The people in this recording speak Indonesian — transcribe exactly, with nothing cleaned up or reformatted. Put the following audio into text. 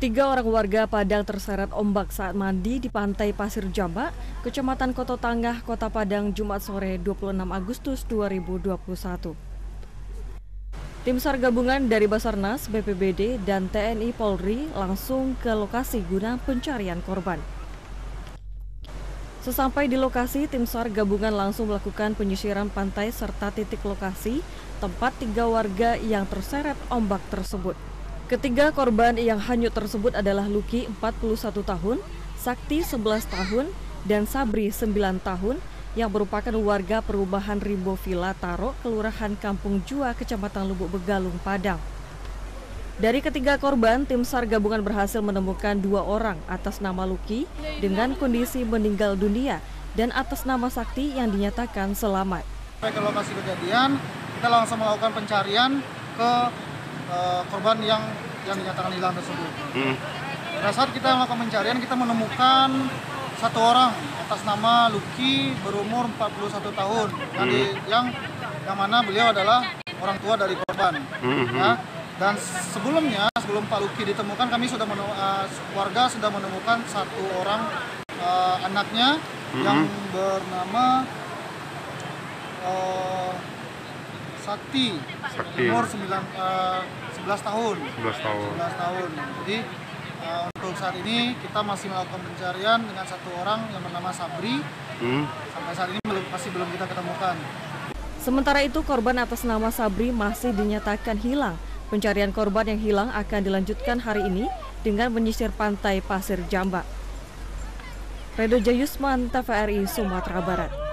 Tiga orang warga Padang terseret ombak saat mandi di pantai Pasir Jamba, Kecamatan Koto Tangah, Kota Padang, Jumat sore dua puluh enam Agustus dua ribu dua puluh satu. Tim SAR gabungan dari Basarnas, B P B D, dan T N I Polri langsung ke lokasi guna pencarian korban. Sesampai di lokasi, tim SAR gabungan langsung melakukan penyisiran pantai serta titik lokasi tempat tiga warga yang terseret ombak tersebut. Ketiga korban yang hanyut tersebut adalah Luki empat puluh satu tahun, Sakti sebelas tahun, dan Sabri sembilan tahun yang merupakan warga perumahan Rimbo Villa Taro, Kelurahan Kampung Jua, Kecamatan Lubuk Begalung, Padang. Dari ketiga korban, tim SAR gabungan berhasil menemukan dua orang atas nama Luki dengan kondisi meninggal dunia dan atas nama Sakti yang dinyatakan selamat. Ke lokasi kejadian, kita langsung melakukan pencarian ke uh, korban yang yang dinyatakan hilang tersebut. Hmm. Pada saat kita melakukan pencarian, kita menemukan satu orang atas nama Luki berumur empat puluh satu tahun, hmm. yang, yang yang mana beliau adalah orang tua dari korban. Hmm. Ya. Dan sebelumnya, sebelum Pak Luki ditemukan, kami sudah menemukan, uh, warga sudah menemukan satu orang uh, anaknya hmm. yang bernama uh, Sakti, Sakti, umur sembilan, uh, sebelas tahun. sebelas tahun. sebelas tahun. Jadi uh, untuk saat ini kita masih melakukan pencarian dengan satu orang yang bernama Sabri. Hmm. Sampai saat ini belum, masih belum kita ketemukan. Sementara itu korban atas nama Sabri masih dinyatakan hilang. Pencarian korban yang hilang akan dilanjutkan hari ini dengan menyisir pantai Pasir Jamba. Redo Jayusman, T V R I, Sumatera Barat.